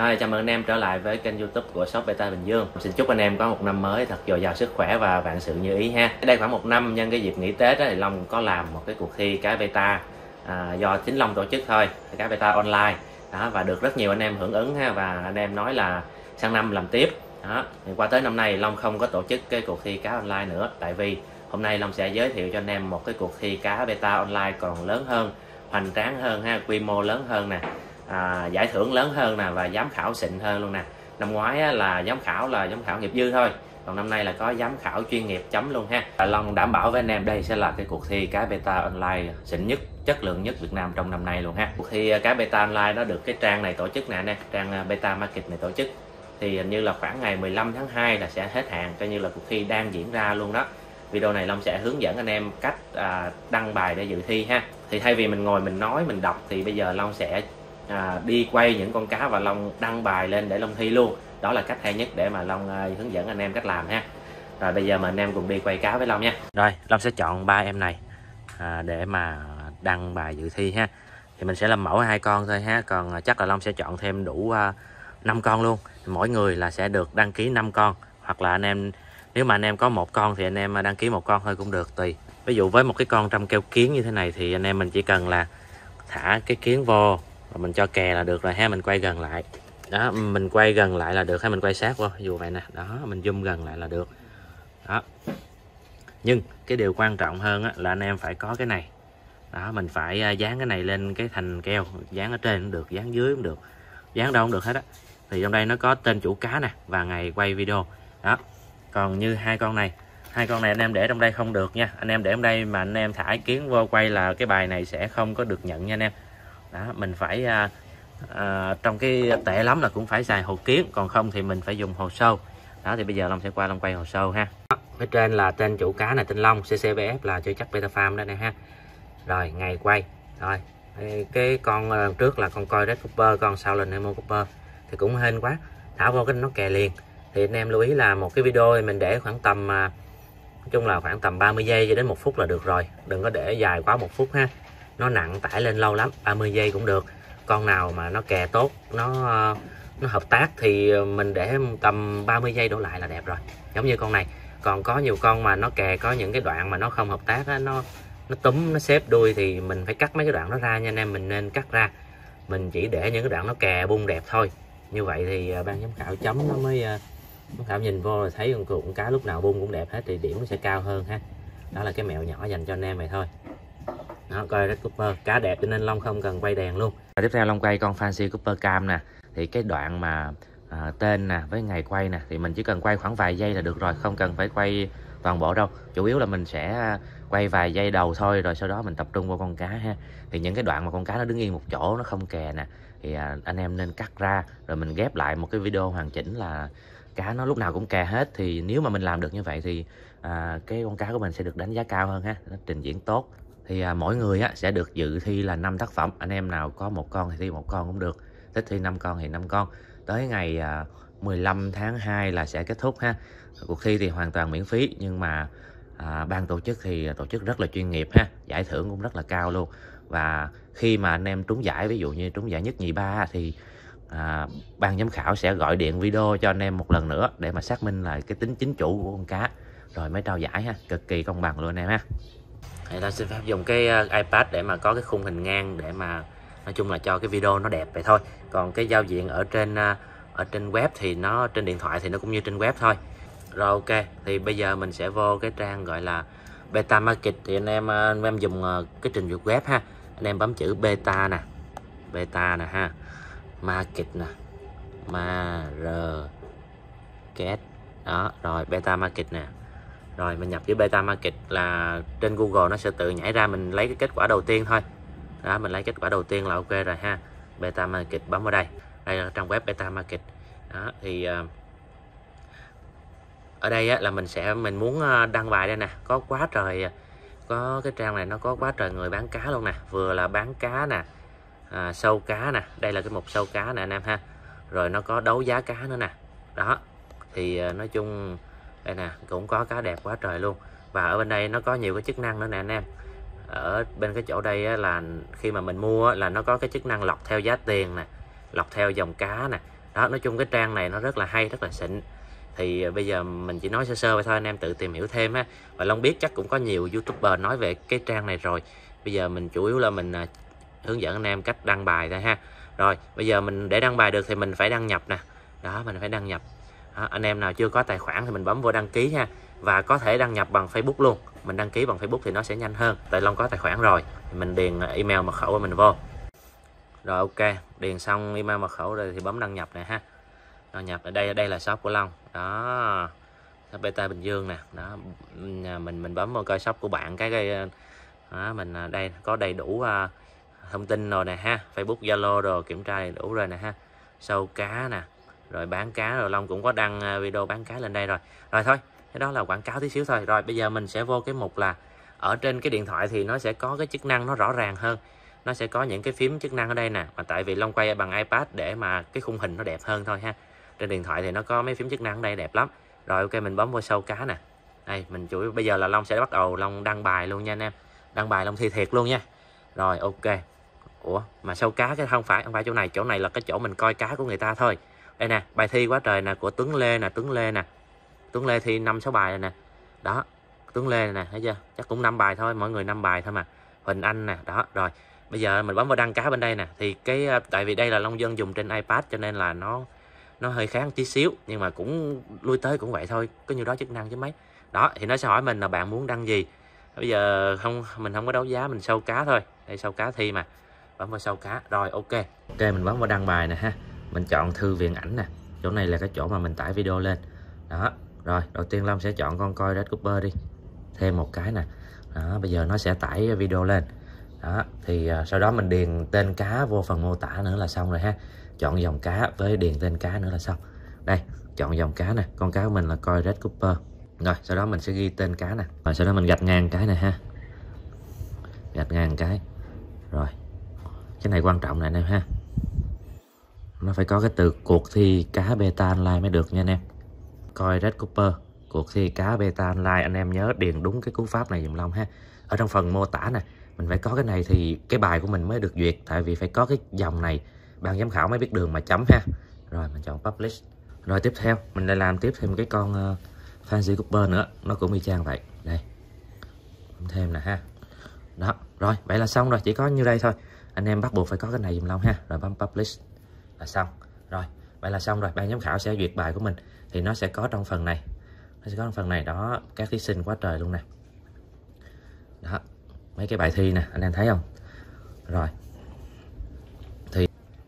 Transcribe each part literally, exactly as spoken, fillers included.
Rồi, chào mừng anh em trở lại với kênh YouTube của shop Beta Bình Dương. Xin chúc anh em có một năm mới thật dồi dào sức khỏe và vạn sự như ý ha. Đây khoảng một năm nhân cái dịp nghỉ Tết đó, thì Long có làm một cái cuộc thi cá beta à, do chính Long tổ chức thôi, cá beta online đó, và được rất nhiều anh em hưởng ứng ha, và anh em nói là sang năm làm tiếp đó. Thì qua tới năm nay Long không có tổ chức cái cuộc thi cá online nữa, tại vì hôm nay Long sẽ giới thiệu cho anh em một cái cuộc thi cá beta online còn lớn hơn, hoành tráng hơn ha, quy mô lớn hơn nè. À, giải thưởng lớn hơn nè, và giám khảo xịn hơn luôn nè. Năm ngoái á, là giám khảo là giám khảo nghiệp dư thôi, còn năm nay là có giám khảo chuyên nghiệp chấm luôn ha. Và Long đảm bảo với anh em đây sẽ là cái cuộc thi cá beta online xịn nhất, chất lượng nhất Việt Nam trong năm nay luôn ha. Cuộc thi cá beta online nó được cái trang này tổ chức nè anh em, trang Beta Market này tổ chức, thì hình như là khoảng ngày mười lăm tháng hai là sẽ hết hạn, coi như là cuộc thi đang diễn ra luôn đó. Video này Long sẽ hướng dẫn anh em cách à, đăng bài để dự thi ha. Thì thay vì mình ngồi mình nói mình đọc, thì bây giờ Long sẽ À, đi quay những con cá và Long đăng bài lên để Long thi luôn. Đó là cách hay nhất để mà Long uh, hướng dẫn anh em cách làm ha. Rồi bây giờ mà anh em cùng đi quay cá với Long nha. Rồi Long sẽ chọn ba em này à, để mà đăng bài dự thi ha. Thì mình sẽ làm mẫu hai con thôi ha, còn uh, chắc là Long sẽ chọn thêm đủ uh, năm con luôn. Mỗi người là sẽ được đăng ký năm con, hoặc là anh em nếu mà anh em có một con thì anh em đăng ký một con thôi cũng được, tùy. Ví dụ với một cái con trăm keo kiến như thế này thì anh em mình chỉ cần là thả cái kiến vô và mình cho kè là được rồi ha. Mình quay gần lại đó, mình quay gần lại là được ha, mình quay sát vô dù vậy nè, đó mình zoom gần lại là được đó. Nhưng cái điều quan trọng hơn á, là anh em phải có cái này đó, mình phải dán cái này lên cái thành keo, dán ở trên cũng được, dán dưới cũng được, dán đâu cũng được hết á. Thì trong đây nó có tên chủ cá nè và ngày quay video đó. Còn như hai con này, hai con này anh em để trong đây không được nha. Anh em để trong đây mà anh em thả kiến vô quay là cái bài này sẽ không có được nhận nha anh em. Đó, mình phải à, à, trong cái tệ lắm là cũng phải xài hồ kiến, còn không thì mình phải dùng hồ sâu. Đó thì bây giờ Long sẽ qua Long quay hồ sâu ha. Đó, ở trên là tên chủ cá này tên Long, xê xê bê ép là chơi chắc beta farm đó nè ha. Rồi ngày quay rồi cái con trước là con coi red cooper, con sau là nemo cooper thì cũng hên quá, thả vô cái nó kè liền. Thì anh em lưu ý là một cái video thì mình để khoảng tầm nói chung là khoảng tầm ba mươi giây cho đến một phút là được rồi, đừng có để dài quá một phút ha, nó nặng tải lên lâu lắm. Ba mươi giây cũng được, con nào mà nó kè tốt, nó nó hợp tác thì mình để tầm ba mươi giây đổ lại là đẹp rồi, giống như con này. Còn có nhiều con mà nó kè có những cái đoạn mà nó không hợp tác á, nó nó túm nó xếp đuôi thì mình phải cắt mấy cái đoạn đó ra nha anh em. Mình nên cắt ra, mình chỉ để những cái đoạn nó kè bung đẹp thôi. Như vậy thì ban giám khảo chấm nó mới giám khảo nhìn vô rồi thấy con cuộn cá lúc nào bung cũng đẹp hết thì điểm nó sẽ cao hơn ha. Đó là cái mẹo nhỏ dành cho anh em vậy thôi. Đó, coi red cooper cá đẹp cho nên Long không cần quay đèn luôn. Và tiếp theo Long quay con fancy cooper cam nè. Thì cái đoạn mà à, tên nè với ngày quay nè thì mình chỉ cần quay khoảng vài giây là được rồi, không cần phải quay toàn bộ đâu. Chủ yếu là mình sẽ quay vài giây đầu thôi, rồi sau đó mình tập trung vào con cá ha. Thì những cái đoạn mà con cá nó đứng yên một chỗ, nó không kè nè, thì à, anh em nên cắt ra rồi mình ghép lại một cái video hoàn chỉnh là cá nó lúc nào cũng kè hết. Thì nếu mà mình làm được như vậy thì à, cái con cá của mình sẽ được đánh giá cao hơn ha, nó trình diễn tốt. Thì à, mỗi người á, sẽ được dự thi là năm tác phẩm. Anh em nào có một con thì thi một con cũng được, thích thi năm con thì năm con. Tới ngày à, mười lăm tháng hai là sẽ kết thúc ha. Cuộc thi thì hoàn toàn miễn phí, nhưng mà à, ban tổ chức thì tổ chức rất là chuyên nghiệp ha, giải thưởng cũng rất là cao luôn. Và khi mà anh em trúng giải, ví dụ như trúng giải nhất nhì ba thì à, ban giám khảo sẽ gọi điện video cho anh em một lần nữa để mà xác minh lại cái tính chính chủ của con cá, rồi mới trao giải ha, cực kỳ công bằng luôn anh em ha. Thì ta xin phép dùng cái iPad để mà có cái khung hình ngang để mà nói chung là cho cái video nó đẹp vậy thôi. Còn cái giao diện ở trên ở trên web thì nó trên điện thoại thì nó cũng như trên web thôi. Rồi ok, thì bây giờ mình sẽ vô cái trang gọi là Beta Market. Thì anh em anh em dùng cái trình duyệt web ha, anh em bấm chữ beta nè, beta nè ha, market nè, ma r két đó, rồi Beta Market nè. Rồi mình nhập với Beta Market là trên Google nó sẽ tự nhảy ra, mình lấy cái kết quả đầu tiên thôi. Đó, mình lấy kết quả đầu tiên là ok rồi ha. Beta Market bấm vào đây. Đây là trang web Beta Market. Đó thì uh, ở đây á, là mình sẽ mình muốn đăng bài đây nè, có quá trời, có cái trang này nó có quá trời người bán cá luôn nè, vừa là bán cá nè, à, sâu cá nè, đây là cái mục sâu cá nè anh em ha. Rồi nó có đấu giá cá nữa nè. Đó thì uh, nói chung đây nè cũng có cá đẹp quá trời luôn. Và ở bên đây nó có nhiều cái chức năng nữa nè anh em. Ở bên cái chỗ đây á, là khi mà mình mua á, là nó có cái chức năng lọc theo giá tiền nè, lọc theo dòng cá nè, Đó, nói chung cái trang này nó rất là hay, rất là xịn. Thì bây giờ mình chỉ nói sơ sơ vậy thôi, anh em tự tìm hiểu thêm ha. Và Long biết chắc cũng có nhiều YouTuber nói về cái trang này rồi. Bây giờ mình chủ yếu là mình à, hướng dẫn anh em cách đăng bài thôi ha. Rồi bây giờ mình để đăng bài được thì mình phải đăng nhập nè. Đó, mình phải đăng nhập. Đó, anh em nào chưa có tài khoản thì mình bấm vô đăng ký ha. Và có thể đăng nhập bằng Facebook luôn. Mình đăng ký bằng Facebook thì nó sẽ nhanh hơn. Tại Long có tài khoản rồi, mình điền email mật khẩu của mình vô. Rồi ok, điền xong email mật khẩu rồi thì bấm đăng nhập nè ha. Đăng nhập ở đây, đây là shop của Long. Đó, shop Beta Bình Dương nè. Đó, mình mình bấm vào coi shop của bạn cái cái đó, mình đây có đầy đủ uh, thông tin rồi nè ha. Facebook, Zalo rồi kiểm tra đầy đủ rồi nè ha. Sâu cá nè, rồi bán cá, rồi Long cũng có đăng video bán cá lên đây rồi. Rồi thôi, cái đó là quảng cáo tí xíu thôi. Rồi bây giờ mình sẽ vô cái mục là ở trên cái điện thoại thì nó sẽ có cái chức năng nó rõ ràng hơn. Nó sẽ có những cái phím chức năng ở đây nè. Mà tại vì Long quay bằng iPad để mà cái khung hình nó đẹp hơn thôi ha. Trên điện thoại thì nó có mấy phím chức năng ở đây đẹp lắm. Rồi ok, mình bấm vô sâu cá nè. Đây, mình chủ yếu bây giờ là Long sẽ bắt đầu Long đăng bài luôn nha anh em. Đăng bài Long thi thiệt luôn nha. Rồi ok. Ủa mà sâu cá cái không phải không phải chỗ này, chỗ này là cái chỗ mình coi cá của người ta thôi. Đây nè, bài thi quá trời nè, của Tuấn Lê nè, Tuấn Lê nè. Tuấn Lê thi năm sáu bài rồi nè. Đó, Tuấn Lê nè, thấy chưa? Chắc cũng năm bài thôi, mỗi người năm bài thôi mà. Huỳnh Anh nè, đó, rồi. Bây giờ mình bấm vào đăng cá bên đây nè, thì cái tại vì đây là Long Dân dùng trên iPad cho nên là nó nó hơi kháng tí xíu, nhưng mà cũng lui tới cũng vậy thôi, có nhiêu đó chức năng chứ mấy. Đó, thì nó sẽ hỏi mình là bạn muốn đăng gì. Bây giờ không, mình không có đấu giá, mình sâu cá thôi. Đây sâu cá thi mà. Bấm vào sâu cá. Rồi ok. Ok, mình bấm vào đăng bài nè ha. Mình chọn thư viện ảnh nè. Chỗ này là cái chỗ mà mình tải video lên. Đó. Rồi, đầu tiên Long sẽ chọn con coi Red Cooper đi. Thêm một cái nè. Đó, bây giờ nó sẽ tải video lên. Đó, thì uh, sau đó mình điền tên cá vô phần mô tả nữa là xong rồi ha. Chọn dòng cá với điền tên cá nữa là xong. Đây, chọn dòng cá nè. Con cá của mình là coi Red Cooper. Rồi, sau đó mình sẽ ghi tên cá nè. Rồi sau đó mình gạch ngang cái này ha. Gạch ngang cái. Rồi. Cái này quan trọng nè anh em ha. Nó phải có cái từ cuộc thi cá beta online mới được nha anh em. Coi Red Cooper, cuộc thi cá beta online, anh em nhớ điền đúng cái cú pháp này dùm Long ha. Ở trong phần mô tả nè, mình phải có cái này thì cái bài của mình mới được duyệt. Tại vì phải có cái dòng này, ban giám khảo mới biết đường mà chấm ha. Rồi mình chọn Publish. Rồi tiếp theo, mình lại làm tiếp thêm cái con uh, Fancy Cooper nữa. Nó cũng y chang vậy. Đây, thêm nè ha. Đó, rồi, vậy là xong rồi, chỉ có như đây thôi. Anh em bắt buộc phải có cái này dùm Long ha. Rồi bấm Publish là xong. Rồi, vậy là xong rồi, ban giám khảo sẽ duyệt bài của mình. Thì nó sẽ có trong phần này. Nó sẽ có trong phần này, đó, các thí sinh quá trời luôn nè. Đó, mấy cái bài thi nè, anh em thấy không? Rồi. Thì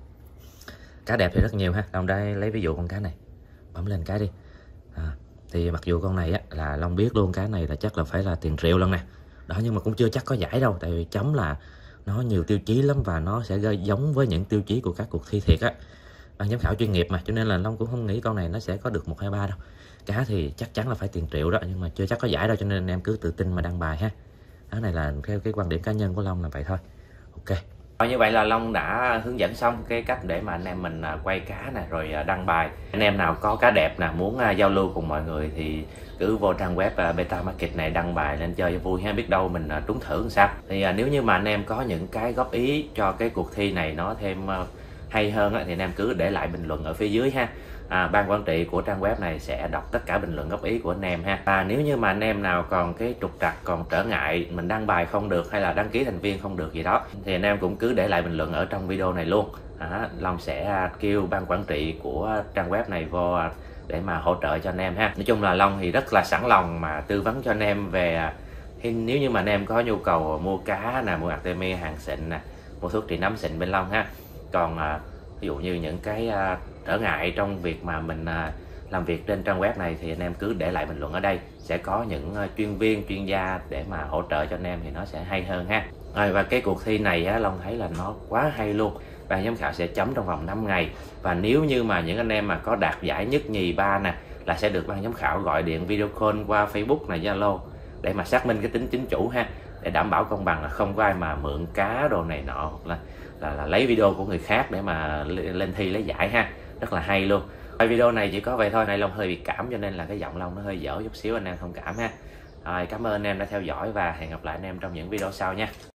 cá đẹp thì rất nhiều ha. Long đây lấy ví dụ con cá này. Bấm lên cái đi. À, thì mặc dù con này á, là Long biết luôn cái này là chắc là phải là tiền triệu lần nè. Đó, nhưng mà cũng chưa chắc có giải đâu. Tại vì chấm là nó nhiều tiêu chí lắm và nó sẽ giống với những tiêu chí của các cuộc thi thiệt á. Ban giám khảo chuyên nghiệp mà, cho nên là Long cũng không nghĩ con này nó sẽ có được một hai ba đâu. Cá thì chắc chắn là phải tiền triệu đó, nhưng mà chưa chắc có giải đâu, cho nên anh em cứ tự tin mà đăng bài ha. Đó này là theo cái quan điểm cá nhân của Long là vậy thôi. Ok. Như vậy là Long đã hướng dẫn xong cái cách để mà anh em mình quay cá nè, rồi đăng bài. Anh em nào có cá đẹp nè, muốn giao lưu cùng mọi người thì cứ vô trang web Beta Market này đăng bài lên chơi cho vui ha, biết đâu mình trúng thưởng làm sao. Thì nếu như mà anh em có những cái góp ý cho cái cuộc thi này nó thêm hay hơn thì anh em cứ để lại bình luận ở phía dưới ha. À, ban quản trị của trang web này sẽ đọc tất cả bình luận góp ý của anh em ha. À, nếu như mà anh em nào còn cái trục trặc, còn trở ngại mình đăng bài không được hay là đăng ký thành viên không được gì đó thì anh em cũng cứ để lại bình luận ở trong video này luôn. À, Long sẽ kêu ban quản trị của trang web này vô để mà hỗ trợ cho anh em ha. Nói chung là Long thì rất là sẵn lòng mà tư vấn cho anh em về nếu như mà anh em có nhu cầu mua cá nè, mua Artemia hàng xịn nè, mua thuốc trị nấm xịn bên Long ha. Còn ví dụ như những cái trở ngại trong việc mà mình làm việc trên trang web này thì anh em cứ để lại bình luận ở đây, sẽ có những chuyên viên chuyên gia để mà hỗ trợ cho anh em thì nó sẽ hay hơn ha. Rồi, và cái cuộc thi này á, Long thấy là nó quá hay luôn. Ban giám khảo sẽ chấm trong vòng năm ngày, và nếu như mà những anh em mà có đạt giải nhất nhì ba nè là sẽ được ban giám khảo gọi điện video call qua Facebook này, Zalo để mà xác minh cái tính chính chủ ha, để đảm bảo công bằng là không có ai mà mượn cá đồ này nọ, là là, là lấy video của người khác để mà lên thi lấy giải ha. Rất là hay luôn. Video này chỉ có vậy thôi. Này Long hơi bị cảm cho nên là cái giọng Long nó hơi dở chút xíu, anh em thông cảm ha. Rồi, cảm ơn anh em đã theo dõi và hẹn gặp lại anh em trong những video sau nha.